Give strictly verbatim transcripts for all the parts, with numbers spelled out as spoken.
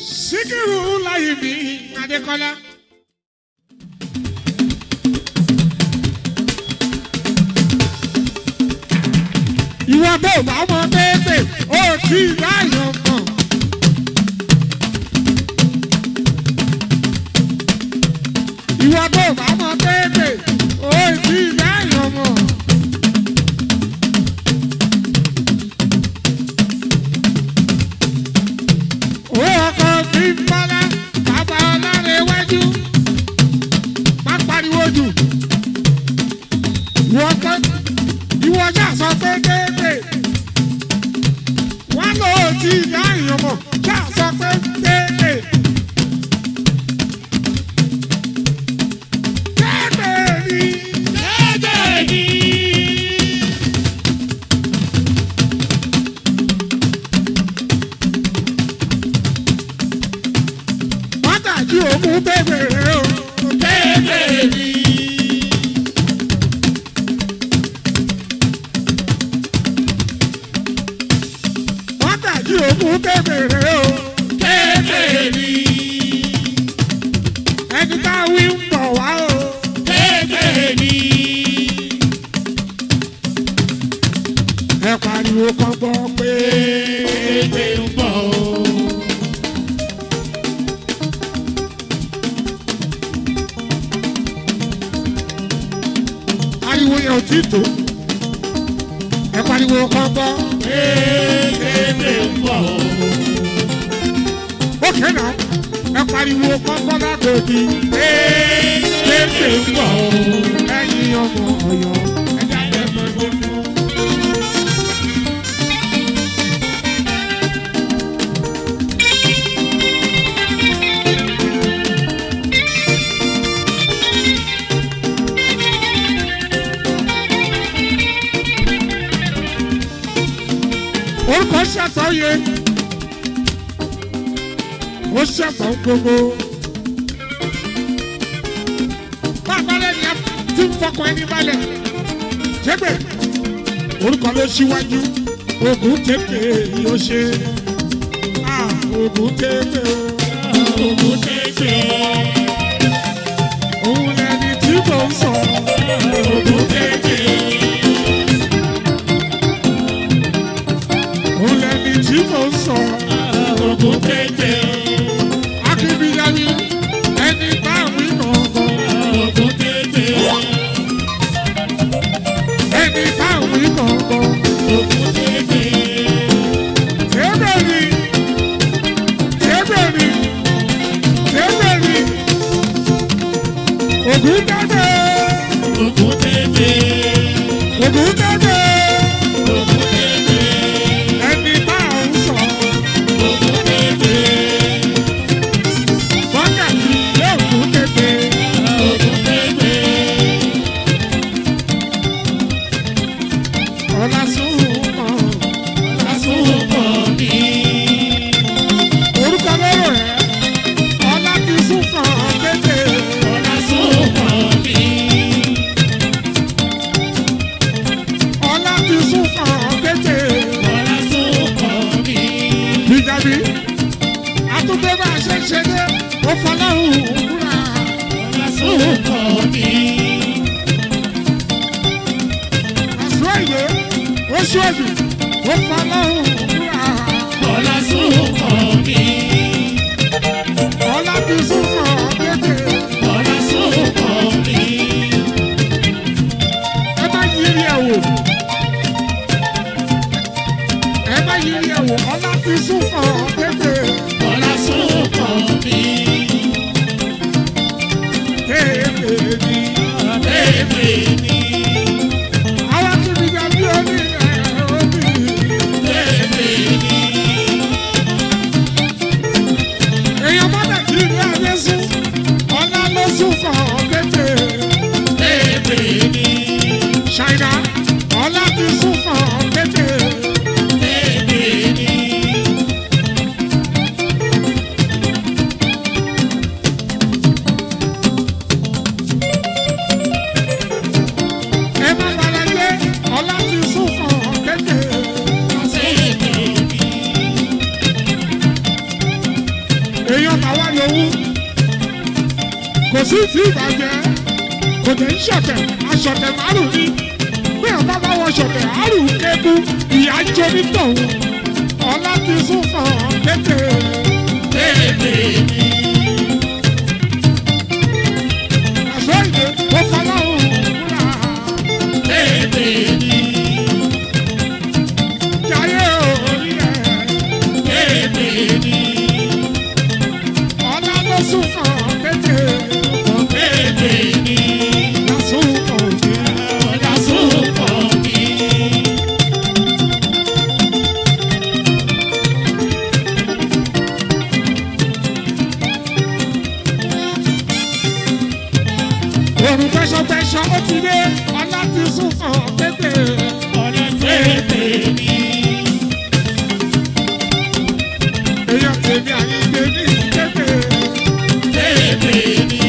Síkírù Láyìnbí Adékọ́lá. Ìwọ bó bá mọ tètè ó ti láyọ̀ mọ̀. Ìwọ bó bá mọ tètè ó ti láyọ̀ mọ̀. Ó ọkọ̀ bí ń bọ́lá bàbá ọlọ́run iwájú. Má pariwo jù. Ìwọ kọ́ ìwọ ṣáà sọ pé tètè. Wọ́n lò ó ti láyọ̀ mọ̀ ṣáà sọ pé tètè. Òmù bèbè o, bèbè ni. Wọ́n tàjí òmù bèbè o, bèbè ni. Ẹni tá a wí ń bọ̀ wá o, bèbè ni. Ẹ pariwo kan gbọ́ pé bèbè ń bọ̀ o. Ariwo yẹn ò tí tó. Ẹ pariwo kan bọ́. Bébè ń bọ̀ o. Ókè náà. Ẹ pariwo kan bọ́ lágòdì. Bébè ń bọ̀ o. Ẹyin ọmọ Ọ̀yọ́. Ẹ jáde mọ́ gbogbo. Orúkọ ṣàtọ̀yẹ, ó ṣàtọ̀ gbogbo. Bàbá lẹ́ni ẹ ti ń fọkàn ẹni balẹ̀. Jẹ́gbẹ̀, orúkọ ló ṣíwájú, Ògún tètè yóò ṣe. Ògún tètè o, Ògún tètè o. Òun lẹni tí mò ń sọ, Ògún tètè o. Tí mo sọ Ògún tètè akíbíyáni ẹni bá wí gbọ̀ngàn Ògún tètè ẹni bá wí gbọ̀ngàn Ògún tètè tẹ́bẹ̀rì tẹ́bẹ̀rì tẹ́bẹ̀rì Ògún tètè Ògún tètè Ògún tètè. èèyàn tàwa lówó kò sí tí ìbàjẹ́ kò dé ń ṣọ̀tẹ̀ aṣọ̀tẹ̀ márùn ní bí àwọn bá bá wọ ṣọ̀tẹ̀ àrùn kéku ìyá jó nítòun ọlá ti sún fún ọ kéde. Bébè mi. Àṣọ ìdè ó fọlọ́hún múra. Bébè mi. Jayé orí rẹ̀. Bébè mi. Ọlá ló sún fún ọ kéde. Bébè mi. Lásùn òde. Ọ̀dà súnpọ̀ mi. Òrùn fẹsọ̀fẹsọ̀ ó ti dé. Ọlá ti sún fún ọ kéde. Ọ̀dà bébè mi. Èèyàn tèmi àyíké ní kéde. Bébè mi.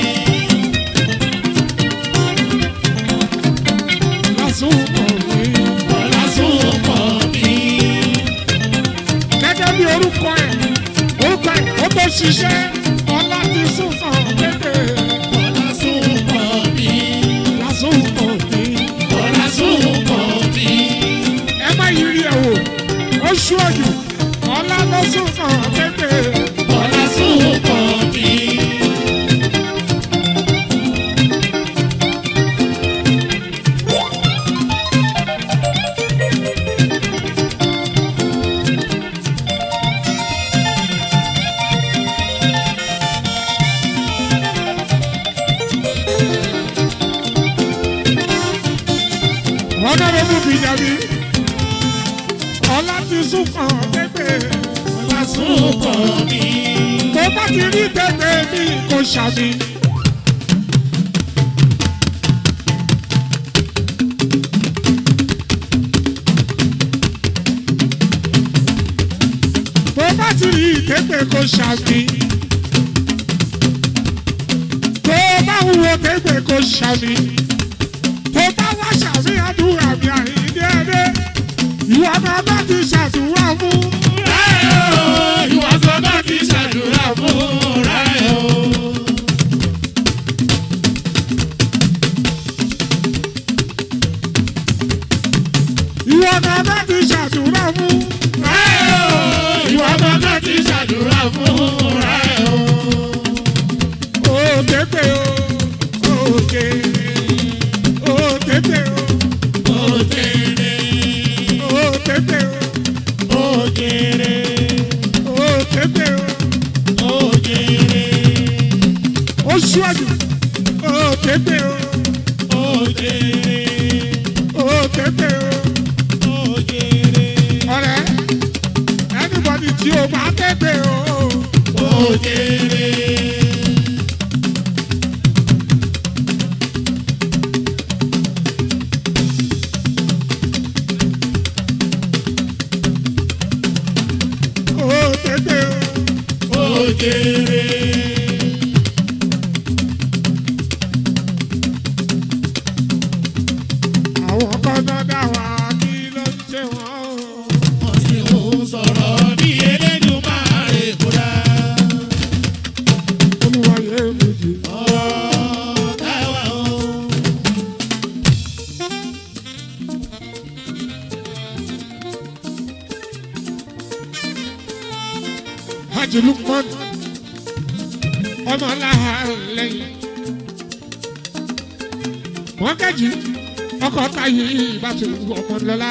Lásùn òde. Ọ̀dà súnpọ̀ mi. Gẹ́gẹ́ bí orúkọ ẹ̀ orúkọ ẹ̀ ó tó ṣiṣẹ́ ọlá ti sún fún ọ kéde. Ọ̀dà súnpọ̀ mi. Lásùn òde. Ọ̀dà súnpọ̀ mi. Ẹ má yiri ẹ̀ wò ó ṣúọ̀jù ọlá ló sún fún ọ kéde. Ọ̀dà súnpọ̀ mi. Honorable Bijabi ọlá ti sún fún ọ kéde. Ọ̀dà súnpọ̀ mi. Tó bá ti rí tẹ́tẹ́ mi kò ṣàmì. Tó bá ti rí tẹ́tẹ́ kò ṣàmì. Tó bá wúwo tẹ́tẹ́ kò ṣàmì. Tó bá wá ṣàmì àdúrà mi àyíndé ẹdẹ. Ìwà máa bá ti ṣàdúrà fún. Ìwọ tó bá ti ṣàdúrà fún rẹ̀ o. Ìwà máa bá ti ṣàdúrà fún. Ìwọ tó bá ti ṣàdúrà fún rẹ̀ o. Ó tẹ́tẹ́ o, ó kéré. Ó tẹ́tẹ́ o, Ó kéré, ó tẹ́tẹ́ o, ó kéré, ó tẹ́tẹ́ o. ó kéré, Ó ṣúọ̀jù ó tẹ́tẹ́ o, ó kéré, ó tẹ́tẹ́ o. ó kéré, Ọ̀rẹ́ anybody tí o bá tẹ́tẹ́ o. ó kéré. Ó tẹ́tẹ́ o. Ó kéré. Àwọn kan náà dá wa kí ló ń ṣe wọ́n o. Wọ́n sì ń sọ̀rọ̀ bí Elédùmarè kódà. Olúwa yẹ méjì. Ọ̀gá wa o. Hajj Lukman ọmọ aláàlẹ́yìn. Wọ́n kẹ́jì ọkọ̀ táyé ìbátú ọmọ lọ́lá.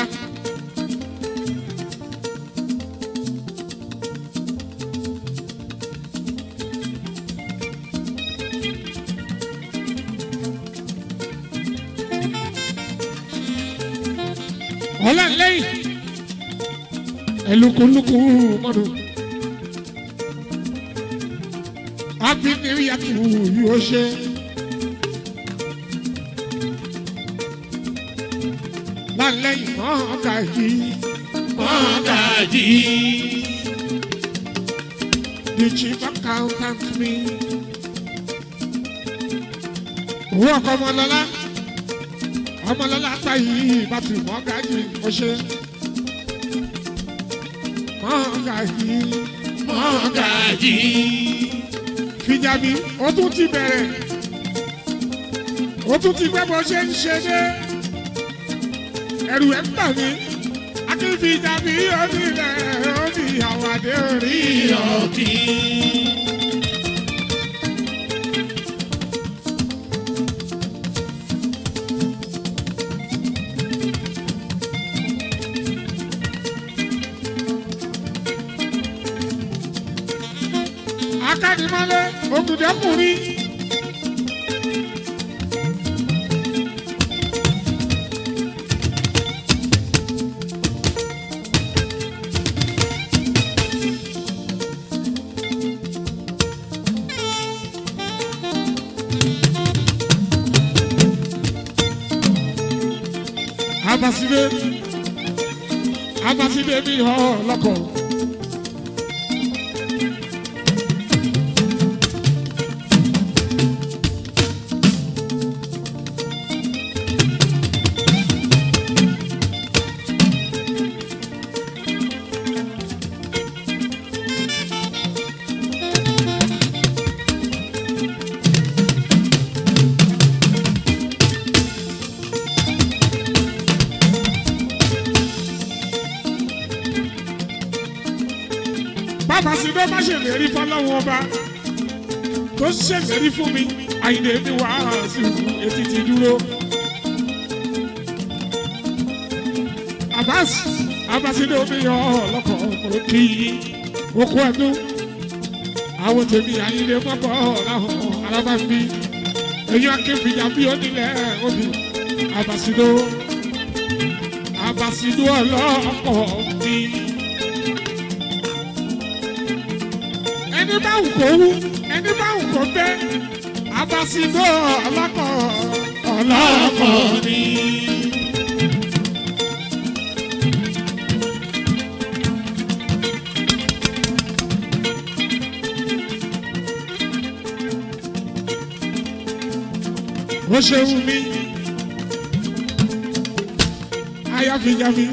Ọlọ́lẹ́yìn ẹlùkùlùkù mọ́dún. Happy New Year to you, Oshe. Lálẹ́ ìmọ̀ ọ̀gá yìí. Mọ́gàjí. The chief accountant mi. Owó ọkọ̀ ọmọlọ́lá. Ọmọlọ́lá táyì bàtì mọ́gá yìí, Oshe. Mọ́gá yìí. Mọ́gàjí. fìjàbí ó tún ti bẹ̀rẹ̀ ó tún ti gbẹ́ bó ṣe ń ṣe dé ẹ̀rù ẹ̀ ń bà mí akínfìjàbí ó ní ilẹ̀ ó ní àwàdé orí ọ̀kì. akadimọ́lé ògùdẹ́kùnrin. abaside abaside mi họ lọkọ. bàbá sí bẹ́ẹ̀ má ṣèlérí fọlọ́wọ́n ọba tó ṣèlérí fún mi àyìnlẹ̀ mi wá sí etí ti dúró. Abbas abaside omi yọ ọlọ́kọ̀ ọ̀pọ̀lọ́ kì í okú ẹ̀dún àwọn tèmi àyìnlẹ̀ mọ́kọ̀ ọ̀làhùn alábàbí èyí akéfìjà bí onílẹ̀ òbí abaside abaside ọlọ́kọ̀ mi. ẹni bá wù kó wú ẹni bá wù kó bẹ́ abaside ọlọ́kọ̀ ọlọ́kọ̀ mi. ó ṣe wù mí ayáfíjáfí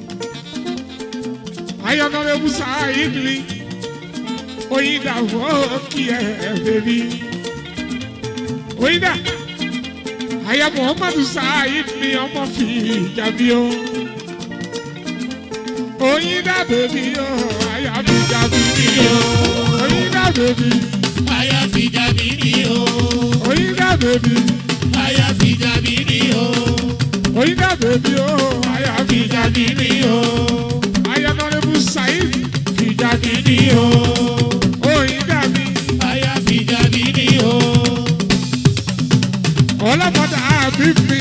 ayọ̀nàrẹ́bùsà ìdílé oyinda fọ́ọ̀kì ẹ̀ bèbí oyinda aya muhammadu saheed ni ọmọ fi jàbí o oyinda bèbí o ayáfíjáfí ni o oyinda bèbí ayáfíjáfí ni o oyinda bèbí. ayáfíjáfí ni o oyinda bèbí o ayáfíjáfí ni o ayọ̀nàrẹ́bù saheed fìjáfí ni o oyinda mi ayáfíjáfí ni o ọlọ́mọdé àbí mi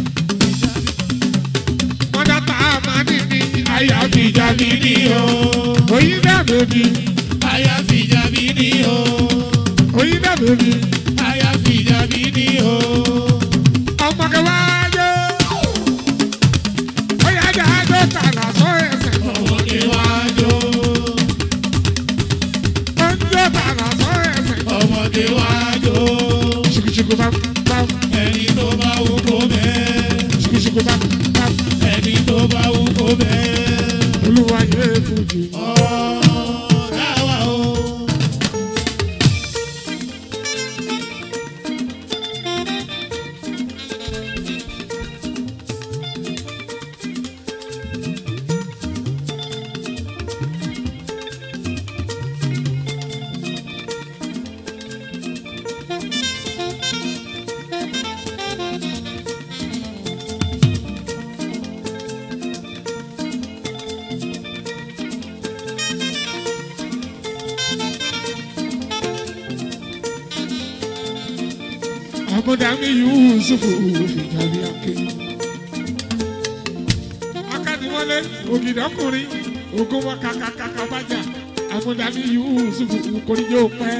mọ́dá tá a máa ní mi ayáfíjáfí ni o oyinda bèbí ayáfíjáfí ni o oyinda bèbí ayáfíjáfí ni o. ọmọge wájú oyè ajá ajó tààlà sọ ẹsẹ̀ ọmọge wájú ọjọ́ tààlà sọ ẹsẹ̀ ọmọge wájú ṣùkùṣùkù bá bá ẹni tó bá wù kó bẹ́ẹ̀ ṣùkùṣùkù bá bá ẹni tó bá wù kó bẹ́ẹ̀. olúwa yẹ fújì. ọ̀ọ́dáwà o. Amúdàmí Yusufu fìjàbí ake. Akadìwọlé ògìdọ́kùnrin ogun wọn kàkàkàkà bájà. Amúdàmí Yusufu kòníjó pẹ́.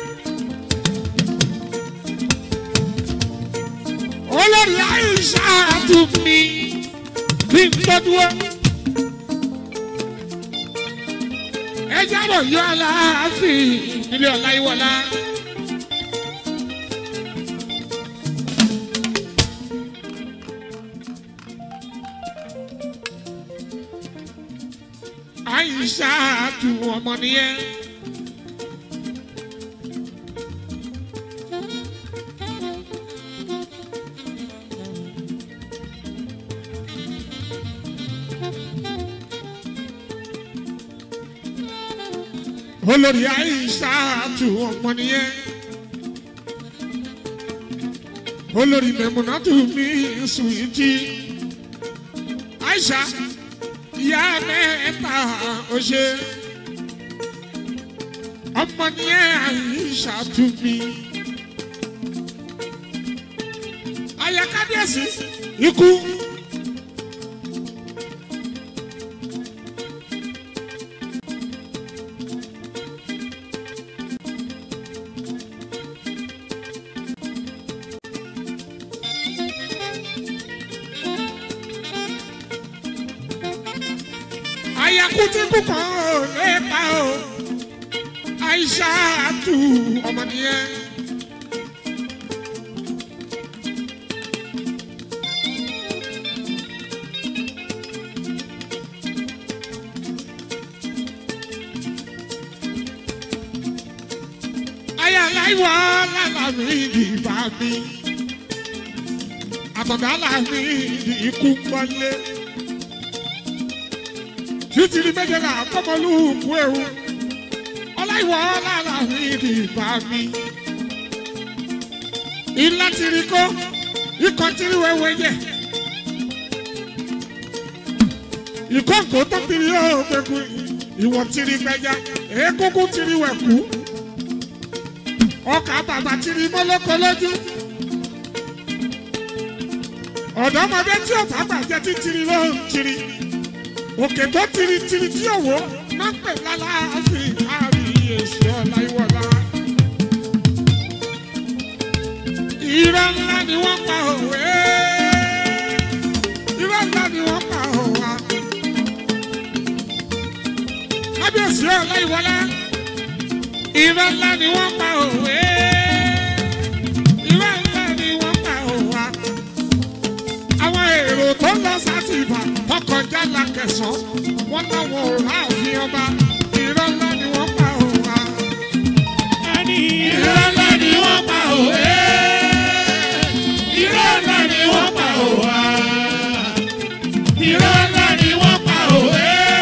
Olórí Aisha tún mi bí n tọ́dúwọ́. Ẹ jábọ̀ yọ aláàfin nílé Ọláyíwọlá. Aisha tu ọmọ nìyẹn olórí àìsà tù ọmọ nìyẹn olórí mẹmúnátù mi sùwìtì àìsà ìyá mẹ́ta ọṣẹ ọmọ nìyẹn àìsà tù mí àyà kábíyèsí ikú. Àyàkútíkù kan ò lè pa o àìsà tù ọmọ nìyẹn. Ayàláìwọ̀ lálàmì ìdìbà mi àtọ̀dá làmì ìdì ikú gbọ́lé. Títí méje là kọ́mọlú kú ewu ọláìwọ̀ lára mi di bá mi. Ilá tiri kó ikọ̀ tiri wẹ́wẹ́ yẹ. Ìkọ̀ǹkò tó tiri yóò gbẹ̀kú ìwọ̀ tiri gbẹja egungun tiri wẹ̀kú. Ọkà bàbà tiri mọ́lọ́kọ lójú. Ọ̀dọ́mọdé tí ò bá gbàjẹ́ tí tiri ló ń tiri. Òkè tó tiri tiri tí òwò máa ń pè lálàáfíà àrí èsì ọ̀la ìwọ̀la. Irọ́ ńlá ni wọ́n pa òwe. Irọ́ ńlá ni wọ́n pa òwa. Kábíyèsí ọ̀la ìwọ̀la. Irọ́ ńlá ni wọ́n pa òwe. Irọ́ ńlá ni wọ́n pa òwa. Àwọn èrò tó lọ sátìbà ọkọjá la kẹsàn wọn láwọn ò láàfin ọba irọ́ ńlá ni wọ́n pa òwa. Ẹni irọ́ ńlá ni wọ́n pa òwe. Irọ́ ńlá ni wọ́n pa òwa. Irọ́ ńlá ni wọ́n pa òwe.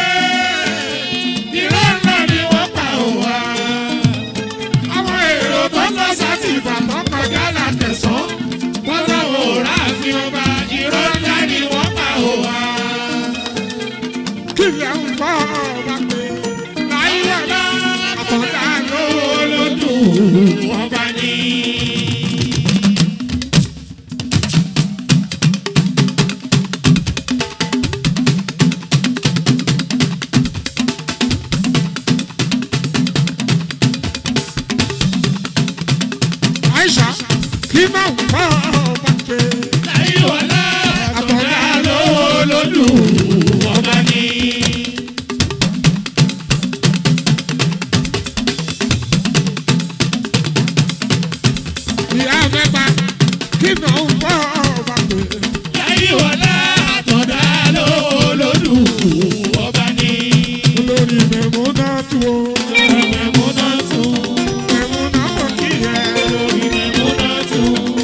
Irọ́ ńlá ni wọ́n pa òwa. Àwọn èrò tó lọ sáti ìbàdàn ọkọjá la kẹsàn Wọ́n láwọn ò ráàfin ọba irọ́ ńlá ni wọ́n pa òwa. kílẹ̀ ń bọ̀ ọba pé láyé ọ̀la àtọ̀dá lówó lódùn Ọba ni. àìsà kí máa ń bọ̀ ọba pé Láyé ọ̀la àtọ̀dá lówó lódùn ọba ni. ìyá mẹ́ta kí máa ń bọ̀ ọba pé Láyé ọ̀la àtọ̀dá lówó lódùn ọba ni. olórí mẹ̀múnátù o Mẹ̀múnátù, mẹ̀múnátù kí yẹ olórí Mẹ̀múnátù,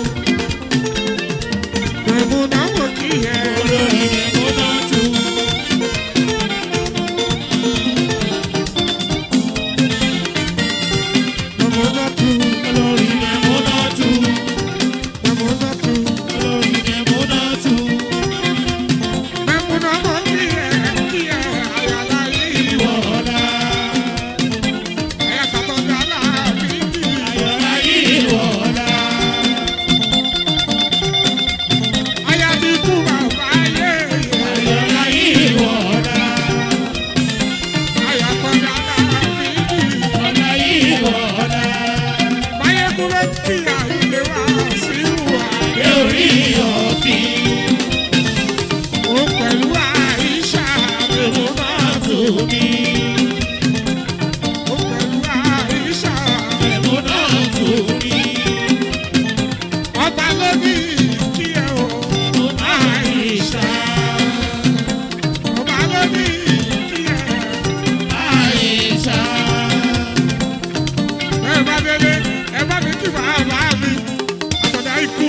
mẹ̀múnátù kí yẹ olórí Mẹ̀múnátù. mẹ̀múnátù Olórí Mẹ̀múnátù, mẹ̀múnátù olórí Mẹ̀múnátù. mẹ̀múnátù kí yẹ kí yẹ àyàlá yìí wọ̀ Ọ̀la àyàtọ̀dá láàbí kí ayọ̀lá yìí wọ̀la. àyàtí kú bàbá yé Ayọ̀lá yìí wọ̀la. àyàtọ̀dá láàbí kí Ọ̀la yìí wọ̀la. báyẹ̀kúrẹ́ kí àyè wá sí wà Ẹ orí ọ̀kì. ó pẹ̀lú àìsà mẹ̀múnátù Tòmí. ó pẹ̀lú àìsà Mẹ̀múnátù mi. ọba ló ní kí ẹ o Àìṣà. ọba ló ní kí ẹ Àìṣà. ẹ bá délé ẹ bá mi kí bàbá mi àtọ̀dá ikú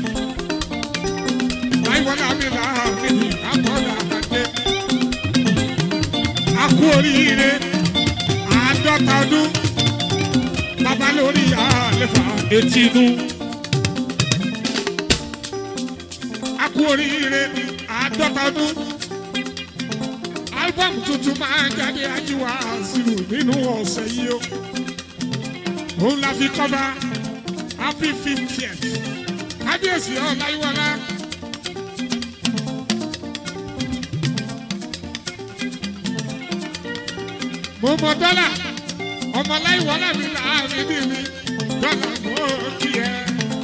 láìwọ́lá mi láàbí àtọ̀dá àgbẹ̀. A kú oríire àádọ́ta ọdún lórí àlefa etinu. A kú oríire àádọ́ta ọdún. Álbọ̀mù tuntun máa ń jáde Ajíwá Sílù nínú ọ̀sẹ̀ yìí o. Òun la fi kọ́ba happy fiftieth. Kábíyèsí Ọláyíwọlá. Mo mọ dọ́là ọmọ Ọláyíwọlá mi láàrin bí mi dọ́là mọ́ kí ẹ.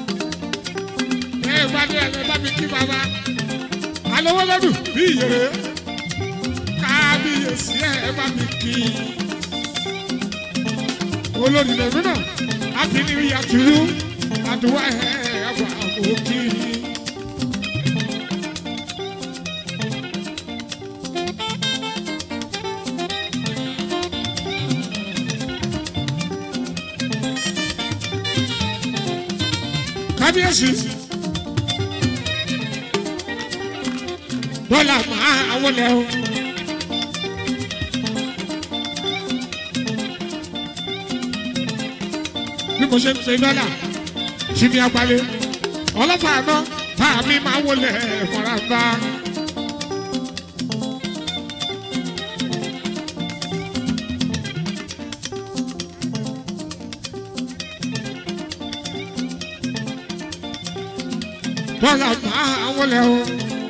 Ẹ bá dé ẹ bá mi kí bàbá. Alówó lọ́dún bí ìyèrè. Kábíyèsí ẹ bá mi kí. Olórí lèmi náà, happy new year to you. Àdúrà ẹ ẹ̀wà òkè. Kábíyèsí dọ́là máa wọlé o. Bí mo ṣe ń ṣe dọ́là tí mi abalẹ̀ ọlọ́fà náà tá a mi máa wọlé fọláfà. Dọ́là máa wọlé o.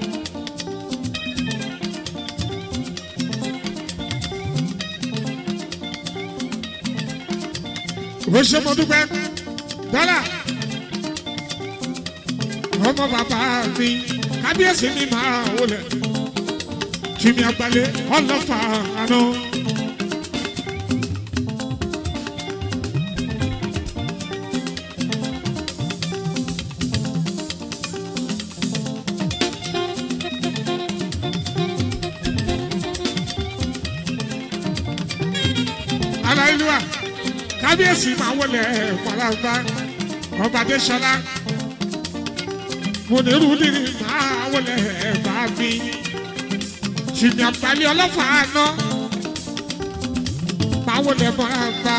Ó ṣe mo dúpẹ́ dọ́là ọmọ bàbá mi kábíyèsí mi máa wọlé tí mi àgbálẹ̀ ọlọ́fà àná. Aláìlúwà kábíyèsí máa wọlé fọláfà ọba Adéṣọlá mo ní rúdì máa wọlé bá mi tìmí àgbálẹ̀ ọlọ́fà àná máa wọlé fọláfà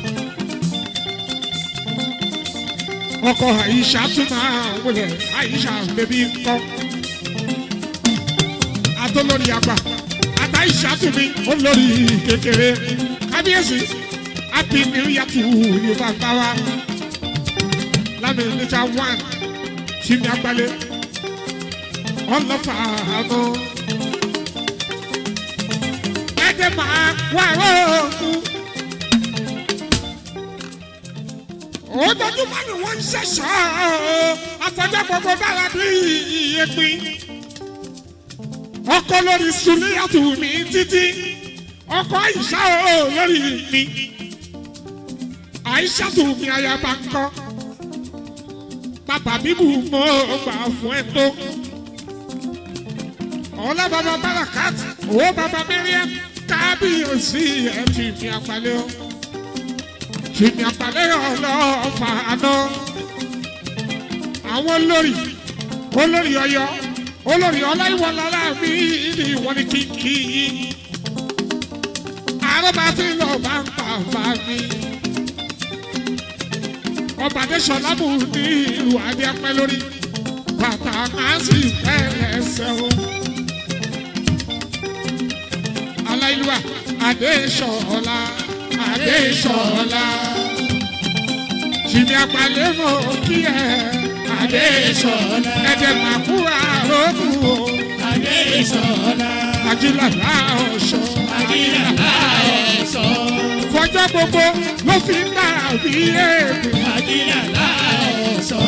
ọkọ Àyíṣà tún máa wọlé Àyíṣà bẹbí kọ àtọlórí àgbà àtàyíṣà tún mi olórí kékeré kábíyèsí. Happy New Year to you, Baba. Lami Nita One, Chimi Agbale, all of Fano. Edema, wow. Oh, don't you want one session? I forgot Baba Balabi, ọkọ lórí Sùlíyà tù mí títí, ọkọ Àyíṣà lórí mi. Àyíṣà tó mi ayaba ń kọ́ bàbá bíbù mo gbà fún ẹ tó ọlá bàbá Barakat owó bàbá Mariam kábíyèsí ẹ ti fi àpàlẹ́ ọ ti fi àpàlẹ́ ọlọ́ọ̀fà àná àwọn olórí olórí Ọ̀yọ́ olórí Ọláyíwọlá láàmì ní ìwọ ni kíkì àrọ́bà tí lọ́ọ́ bá ń pa bá mi. Ọba Adéṣọlá mú ní ìlú Adéapẹ́ lórí bàtà máa sì fẹ́rẹ̀ ẹsẹ̀ o. Aláìlúwà Adéṣọlá Adéṣọlá Tìmí Àgbálẹ̀ mọ̀ kí ẹ Adéṣọlá ẹ̀jẹ̀ màkúrà lókù o. Adéṣọlá Ajílàlá ọ̀ṣọ́ Ajílàlá ọ̀ṣọ́ fọjọ́ gbogbo ló fi ń bá àbí èèmù. Ajílàlá ọ̀ṣọ́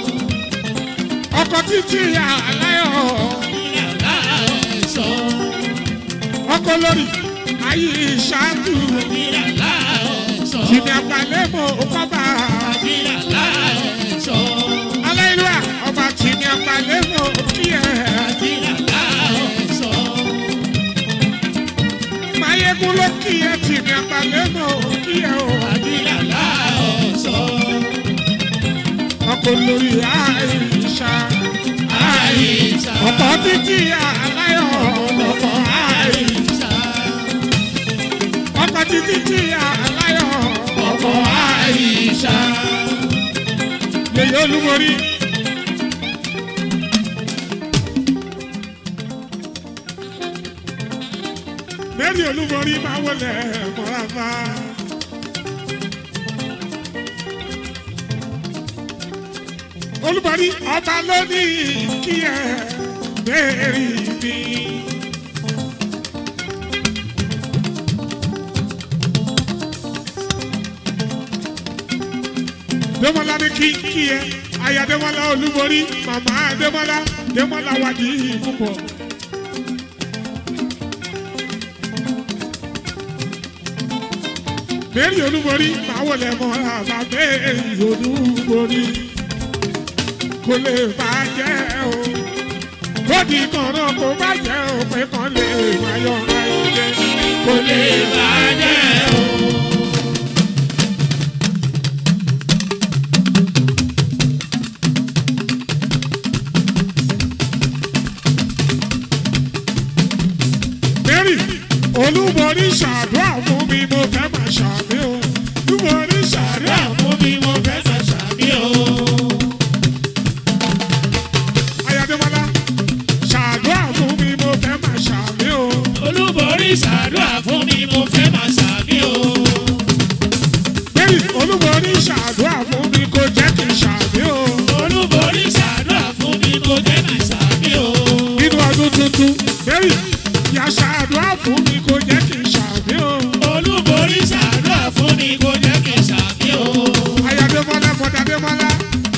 ọkọ̀ títí àláyọ̀. Ajílàlá ọ̀ṣọ́ ọkọ̀ lórí Àyíṣà tù. Ajílàlá ọ̀ṣọ́ Tìmí Àgbálẹ̀ mọ̀ kọ́ba. Ajílàlá ọ̀ṣọ́ Aláìlúwà ọba Tìmí Àgbálẹ̀ mọ̀ kí ẹ. Ajílàlá ọ̀ṣọ́ Máyégún ló kí ẹ Tìmí Àgbálẹ̀ mọ̀ kí ẹ o. Ajílàlá ọ̀ṣọ́ ọkọ̀ lórí Àyíṣà. Àyíṣà ọkọ̀ títí àláyọ̀ ọkọ̀ Àyíṣà ọkọ̀ títí àláyọ̀ ọkọ̀ Àyíṣà yèyé olúborí. Mary olúborí máa wọlé mọ́ràmá. Olúborí ọba lónìí kí ẹ Mary mi. Démọ́lá ní kí kí ẹ aya Démọ́lá olúborí màmá Démọ́lá Démọ́lá wádìí púpọ̀. Mary olúborí máa wọlé mọ́ra bá Mary olúborí kò lè bàjẹ́ o kódì kànáà kò bàjẹ́ o pé kàn lè máa yọ ọ̀rá ilé kò lè bàjẹ́ o. Mary olúborí ṣàdúrà fún mi mo fẹ́ máa ṣàmì o olúborí ṣàdúrà fún mi mo fẹ́ máa ṣàmì o. Ayadémọ́lá ṣàdúrà fún mi mo fẹ́ máa ṣàmì o. Olúborí ṣàdúrà fún mi mo fẹ́ máa ṣàmì o. Mary olúborí ṣàdúrà fún mi kò jẹ́ kí n ṣàmì o. Olúborí ṣàdúrà fún mi mo fẹ́ máa ṣàmì o. Nínú ọdún tuntun Mary yà ṣàdúrà fún mi kò jẹ́ kí n ṣàmì o. Olúborí ṣàdúrà fún mi kò jẹ́ kí n ṣàmì o. Ayadémọ́lá Bọ́dádémọ́lá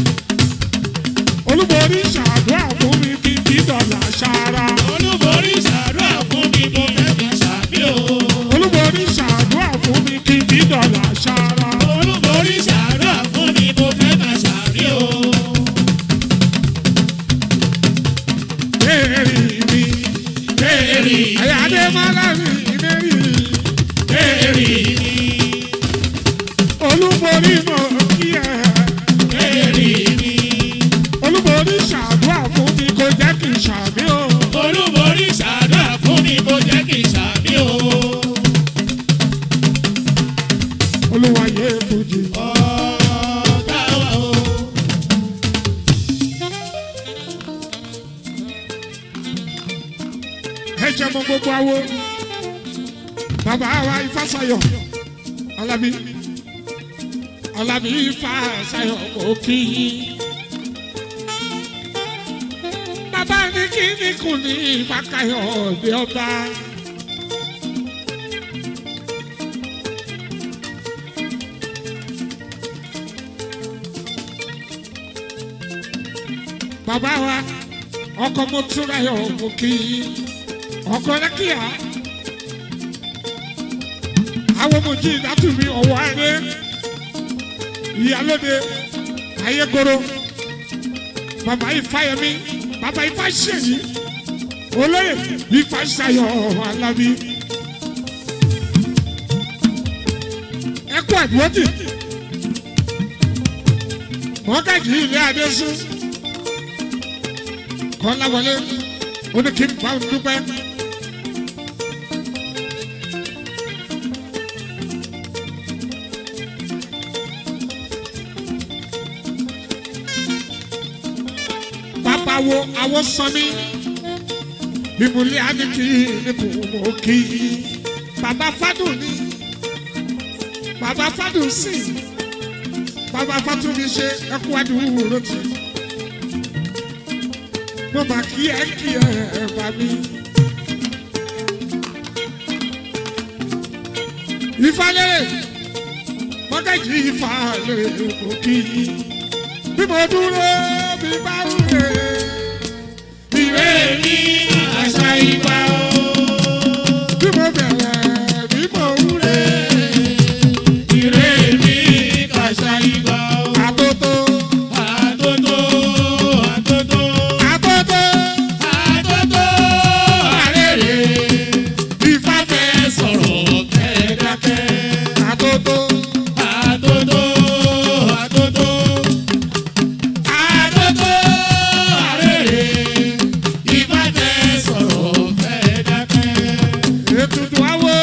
olúborí ṣàdúrà fún mi kí n bí dọ̀là ṣara. Olúborí ṣàdúrà fún mi mo fẹ́ máa ṣàmì o. Olúborí ṣàdúrà fún mi kí n bí dọ̀là ṣara. Olúborí ṣàdúrà fún mi mo fẹ́ máa ṣàmì o. Mary mi Mary Ayadémọ́lá mi Mary Mary olúborí mo kí ẹ. Mary mi. Olúborí ṣàdúrà fún mi kò jẹ́ kí n ṣàmì o. Olúborí ṣàdúrà fún mi kò jẹ́ kí n ṣàmì o. Olúwayé fújì. Ọ̀gá wa o. Ẹ jẹ́ mọ gbogbo awo. Bàbá wa Ifásayọ̀ Alábí Alábí Ifásayọ̀ kò kí yín. Bàbá ní kí ní kù ní Ìfákayọ̀ ọ̀dẹ ọba. Bàbá wa ọkọ mo túra yọ mo kí ọkọ rẹ́kíà. Àwọn mojí ìdátùmí ọ̀wọ́ ẹ̀rẹ́ ìyálóde ayégoro bàbá Ifáyẹmí bàbá Ifáṣèyí olóyè Ifásayọ̀ Alábí. Ẹ kú àdúrótì mọ́gàjì ilé Adésún Kọ́láwọlé oníkì ń bá ń dúpẹ́. Bàbá wo àwọn sanmi ìmùlẹ̀ àdìkì ní kò mọ̀ kí. Bàbá Fádùn ní Bàbá Fádùn sí Bàbá Fádùn mi ṣe ẹkú àdúró tì. Mo máa kí ẹ kí ẹ bá mi. Ifálérè mọ́gàjì Ifálérè kò kí. Bí mo dúró bí bá wúre. Ìwé mi àṣà ìgbà o. Bí mo bẹ̀rẹ̀ bí mo wúre. Ìwé mi àṣà ìgbà o. Àtótó. Àtótó, àtótó, Àtótó. àtótó, àrèrè. Ifá fẹ́ Sọ̀rọ̀ kẹ́dákẹ́. àtótó. Àtótó, àtótó, àtótó, àrèrè. Ifá fẹ́ sọ̀rọ̀ kẹ́dákẹ́. Ètùtù àwọ̀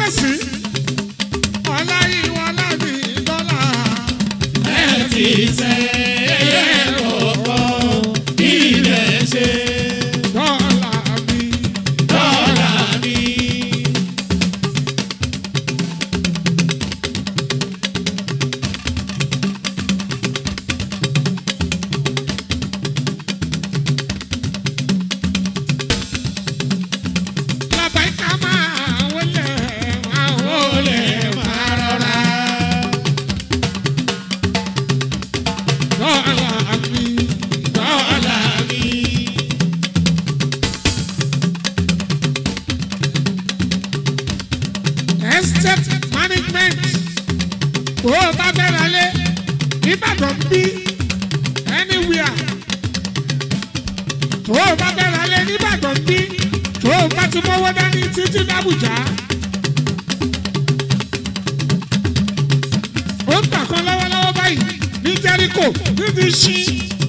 sí ọlá ìwọlá mi dọ́là. ẹ ti ṣe ẹyẹ kọ̀ọ̀kan ilẹ̀ ṣe. dọ́là mi. dọ́là mi. làbáyíká máa wọlé máa wọlé máa rọra. dọ́là mi. dọ́là mi. estate management tó o bá bẹ̀rẹ̀ lé nìbàdàn bí anywhere tó o bá bẹ̀rẹ̀ lé nìbàdàn bí tó o bá ti mọ́wọ́ dání títí d'Àbújá. ó ń tàkan lọ́wọ́lọ́wọ́ báyìí ní Jẹ́ríkò níbi ṣí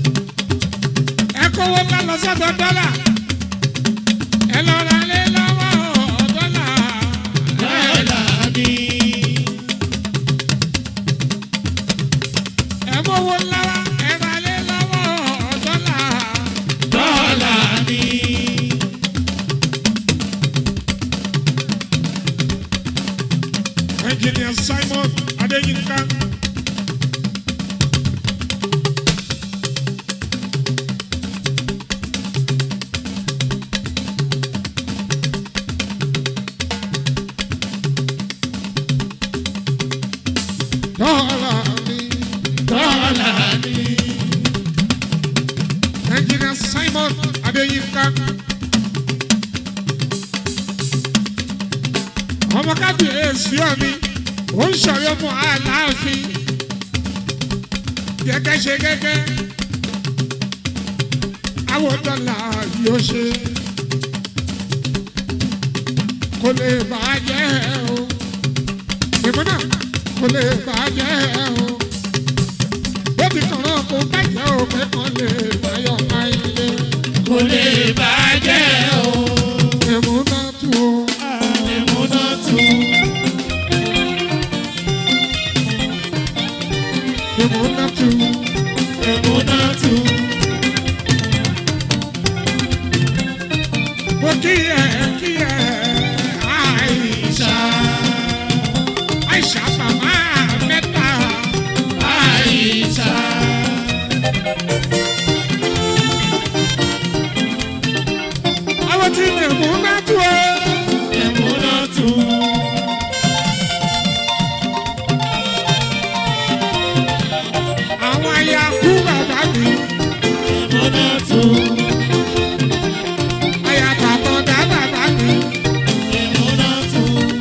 ẹ kówó ńlá lọ sọ́dọ̀ dọ́là ẹ lọ ra lé lọ́wọ́ dọ́là. dọ́là mi. ẹ mówó ńlá wá ẹ ra lé lọ́wọ́ dọ́là. dọ́là mi. Engineer Simon Adeyinka. Dọ́là mi. dọ́là mi. Engineer Simon Adeyinka. ọmọ kábíyèsí ọ̀mi ó ń sọ̀rọ̀ fún Aláàfin gẹ́gẹ́ ṣe gẹ́gẹ́ àwọn dọ́là yóò ṣe kò lè bàjẹ́ o èmi náà kò lè bàjẹ́ o ó ti kàn án kó bàjẹ́ o pé kàn lè báyọ̀ máa ń lé kò lè bàjẹ́ o. èmi náà tù o. Èmúná tu. Èmúná tù. Èmúná tu. Mo kí ẹ kí ẹ Àìṣà. Àìṣà màmá mẹ́ta. Àìṣà. Àwọn tí èmúná tù o. Èmúná tu. Àwọn aya kú bàbá mi. Èmúná tu. Aya tàtọ̀dá bàbá mi. Èmúná tu.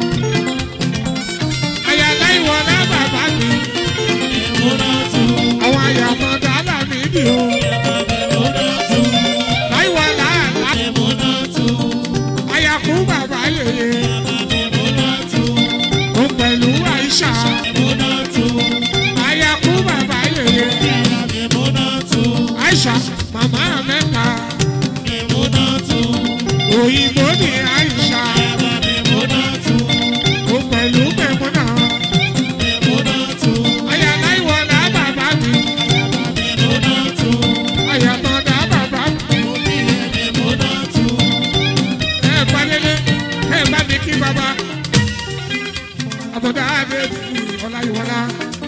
Aya láìwọlá bàbá mi. Èmúná tu. Àwọn aya tọ̀dá làmì dì o. Èmúná tu. Láìwọlá àlá. Èmúná tu. Aya kú bàbá yèyé. Èmúná tu. Ó pẹ̀lú Àìṣà. Èmúná tu. Aya kú bàbá yèyé. Èmúná tu. Àìṣà màmá mẹ́ta. Èmúná tu. Òyìnbó ni Àìṣà. Èmúná tu. Ó pẹ̀lú Mẹ̀múnà. Èmúná tu. Aya láìwọlá bàbá mi. Èmúná tu. Aya tọ̀dá bàbá mi. Èmúná tu. Ẹ bá délé, ẹ bá mi kí bàbá. Àtọ̀dá bèbí Ọláyíwọlá.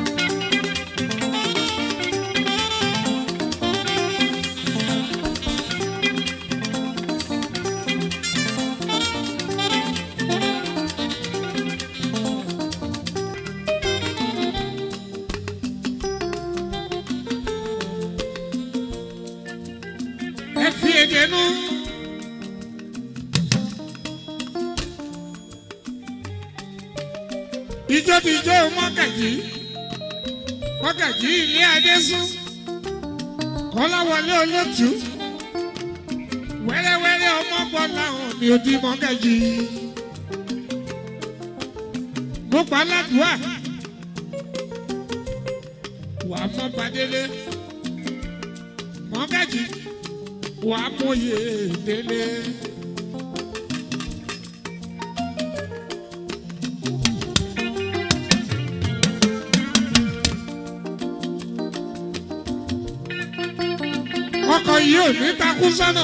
Ẹ fi èdè nú. Ijó ti jó mọ́gàjí. Mọ́gàjí ilé Adésún. Kọ́láwọlé Olótù. Wẹ́rẹ́wẹ́rẹ́ ọmọ bọ́ láwọn mi ò di mọ́gàjí. Mo pa aládùúà. Wàá mọ́ Badélé. Mọ́gàjí. Wàá mọ̀yé délé. ọkọ̀ yìí ò ní takú sọ́nà.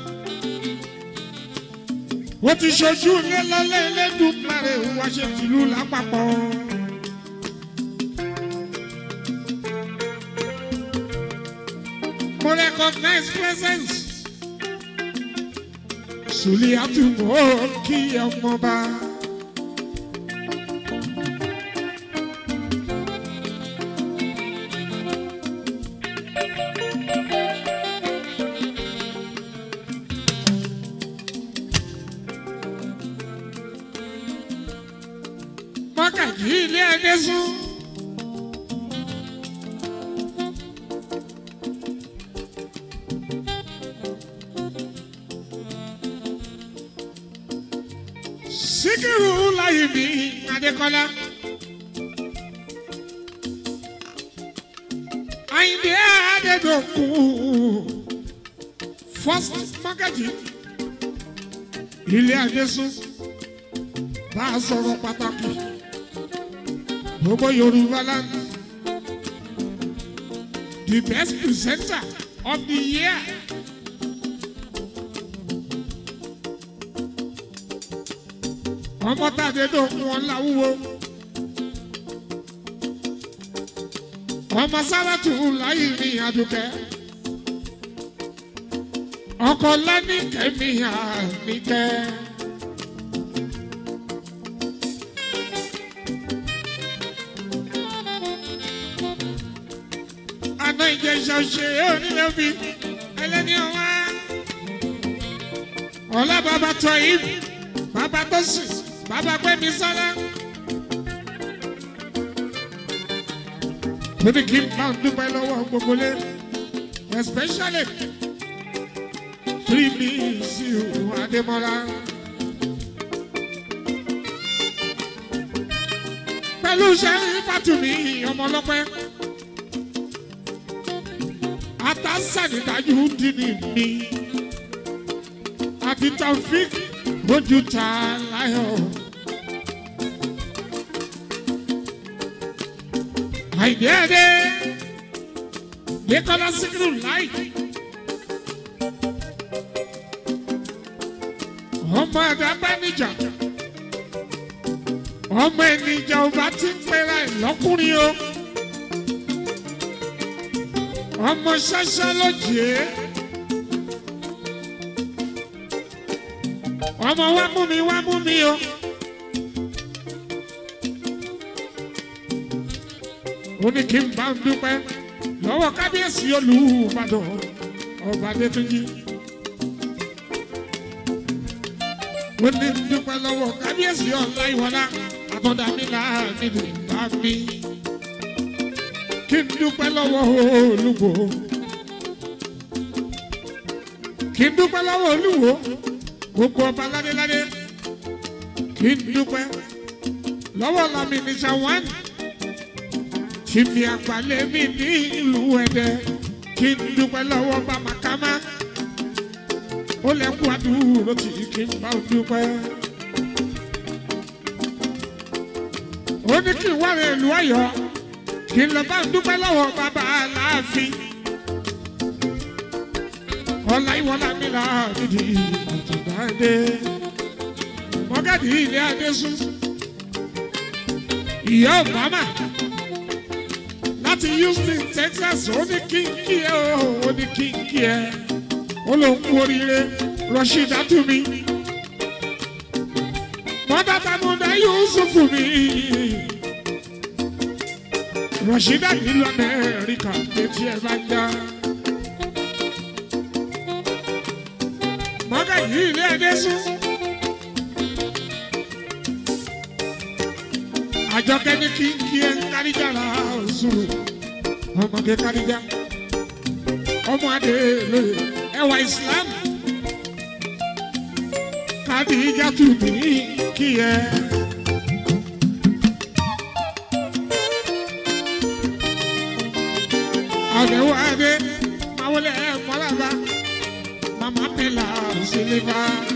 Wọ́n ti ṣojú ilé lọ́lẹ́ Elédùmarè wá ṣe tìlú lápapọ̀. Mo recognize presence. Sùlíyàtù mọ́ kí ọmọba. Mọ́gàjí ilé Adésún. Síkírù Láyìmí Adékọ́lá. Àyìndé Adédọ̀kun. First Mọ́gàjí ilé Adésún. Bá a sọ̀rọ̀ pàtàkì. Gbogbo Yorùbá land. The best presenter of the year. Ọmọ tàdé dòkun ọ̀la wúwo. Ọmọ Sáràtù Láyìmí Àdùkẹ́. Ọkọ Lánìkẹ́ mi Àníkẹ́. Àná Ìjẹ̀ṣà ṣe onílẹ̀bí ẹlẹ́ni ọ̀wá. Ọlá bàbá tọ́ yìí, bàbá tó sì, bàbá Gbẹ́mi Sọ́lá. Mo ní kí n bá ń dúpẹ́ lọ́wọ́ gbogbo lé, especially three minutes Adémọ́lá. Pẹ̀lú Ṣẹ́rí Fátùmí ọmọ ọlọ́pẹ́. Àtàsánìdájú dìní mi. Àti Taofik bójú ta láyọ̀. Àyìndé Adé Dékọ́lá Síkírù láì. Ọmọ ẹ̀dá bá níjà. Ọmọ ènìjà ò bá ti ń pera ẹ̀ lọ́kùnrin o. Ọmọ ṣáṣá ló jẹ́. Ọmọ wá mú mi wá mú mi o. Ó ní kí n bá ń dúpẹ́ lọ́wọ́ kábíyèsí Olúbàdàn ọba Adétúnjí. Ó ní dúpẹ́ lọ́wọ́ kábíyèsí Ọláyíwọlá Àtọ̀dámilá nílùú bá mi. Kí n dúpẹ́ lọ́wọ́ Olúwo. Kí n dúpẹ́ lọ́wọ́ Olúwo. Gbogbo ọba ládéládé. Kí n dúpẹ́ lọ́wọ́ Lámìnì Ṣàwán. Tí mi àgbàlẹ̀ mi ní ìlú Ẹdẹ. Kí n dúpẹ́ lọ́wọ́ Bàmákámá. Ó lẹ́kùn àdúró tí kí n bá dúpẹ́. Ó ní kí n wá rẹ̀ ìlú Ọ̀yọ́. Kí n lọ bá dúpẹ́ lọ́wọ́ bàbá Aláàfin. Ọláyíwọlá mi là nídìí Àtọ̀dádé. Mọ́gàjí ilé Adésún. Ìyá Obama láti Houston, Texas. Ó ní kínkí ẹ o, ó ní kínkí ẹ. Ó ló ń kú oríire Rashidatu mi. Mọ́dátàmúdá Yusuf mi. Rashida nílùú Amẹ́ríkà létí ẹ bá ń já. Mọ́gàjí ilé Adésún. Àjọkẹ́ ní kí n kí ẹ ń káríjà ra òṣùrù. Ọmọge káríjà. Ọmọ adé lè ẹwà Islam. Kádìjà tù mí kí ẹ. Àbẹ̀wò adé máa wọlé ẹ̀ mọ́lába. Màmá Pẹ̀lá Sílífà.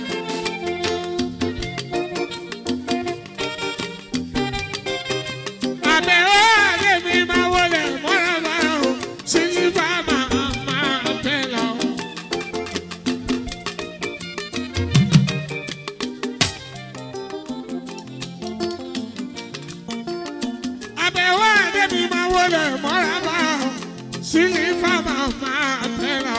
Àbẹ̀wò adé mi máa wọlé mọ́lába o. Sílífà màmá Pẹ̀lá. wọlé mọ́ra bá sílífà màmá tẹ̀lá.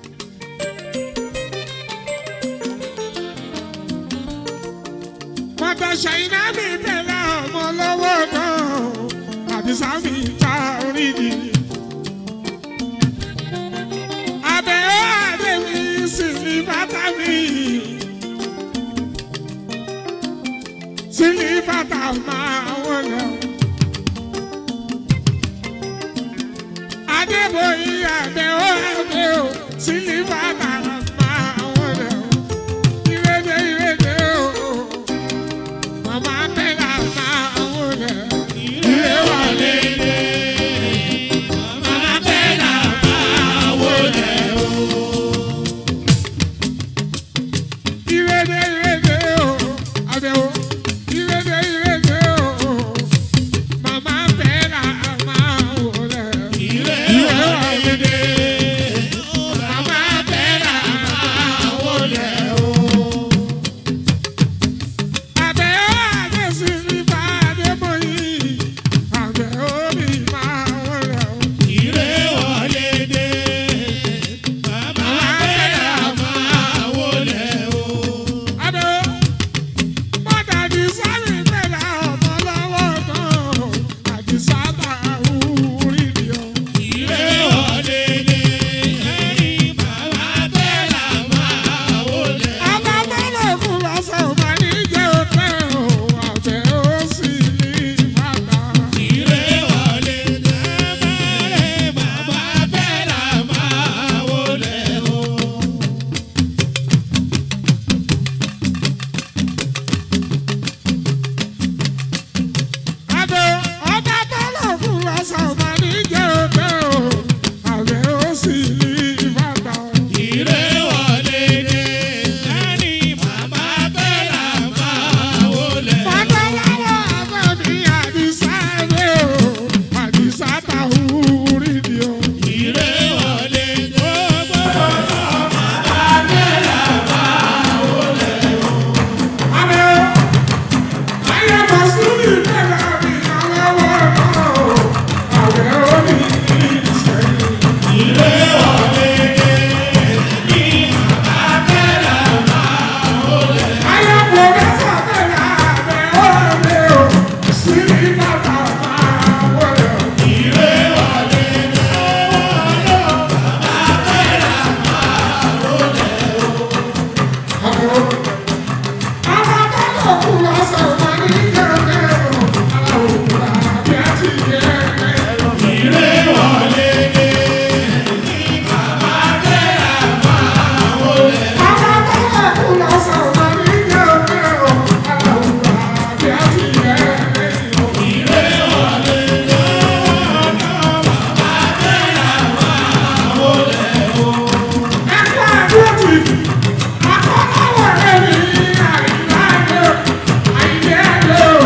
Mọ̀tò ṣàyínà mi tẹ̀lá ọmọ lọ́wọ́ náà àdìsá mi ta orí di. Àbẹ̀wò àdèmí sílífà tàbí sílífà tà máa wọlé. Adébóyè àbẹ̀wò àbẹ̀wò sílífà tà máa wọlé. Ìrèdè ìrèdè o, màmá tẹ̀lá máa wọlé. Ìrè wà lédè, màmá tẹ̀lá máa wọlé o. Ìrèdè ìrèdè o, àbẹ̀wò. Ìrèdè ìrèdè o, màmá tẹ̀lá máa wọlé. Ìrè wà lédè, màmá tẹ̀lá máa wọlé o. Àbẹ̀wò àdèsí ní bá Adébóyè, àbẹ̀wò mi máa wọlé o. Ìrè wà lédè, màmá tẹ̀lá máa wọlé o. Àbẹ̀wò mọ́tà ní sáré tẹ̀lá ọmọ lọ́wọ́ náà, àdìsá bá wúrí ni o. Ìrè wà lédè, màmá tẹ̀lá máa wọlé o. Ọba bọ́lá kú lọ́sọ̀ máa ní jẹ́ òtẹ́ o, àbẹ̀wò sì ní ìbàdà. Ìrè wà lédè, màmá tẹ̀lá máa wọlé o. Àbẹ̀wò ọba bọ́lá kú lọ́sọ̀ máa ní jẹ́ òtẹ́ o, àbẹ̀wò sì ní ìbàdà. Ìrè wà lédè, màmá tẹ̀lá máa wọlé o. Mọ́tà lọ́wọ́ àbẹ̀ mi àdìsá rẹ̀ o, àdìsá ta wúrí ni o. Ìrè wà lédè, Àbẹ̀wò ayé mọ̀sùlùmí tẹ̀lé mi lọ́wọ́ náà o, àbẹ̀wò mi ní ìṣẹ̀yìn. ìrè wà lédè, màmá tẹ̀lá máa wọlé o. Ayé pòfẹ́sọ̀ tẹ̀lé àbẹ̀wò mi o, sí ní bàbá máa wọlé o. Ìrè wà lédè, màmá tẹ̀lá máa wọlé o. Àbẹ̀wò ọba bọ́lá kú lọ́sọ̀ máa ní jẹ́ òtẹ́ o, àwòrán àbí àti ìyẹn. Ìrè wà lédè, màmá tẹ̀lá máa wọlé o. Ọba bọ́lá kú lọ́sọ̀ máa ní jẹ́ òtẹ́ o, àwòrán àbí àti ìyẹn. Ìrè wà lédè, màmá tẹ̀lá máa wọlé o. Ẹ̀kọ́ àdúrótì, àkọ́kọ́wọ̀ rẹ̀ ní àìláàdé, àìlẹ́àdé o.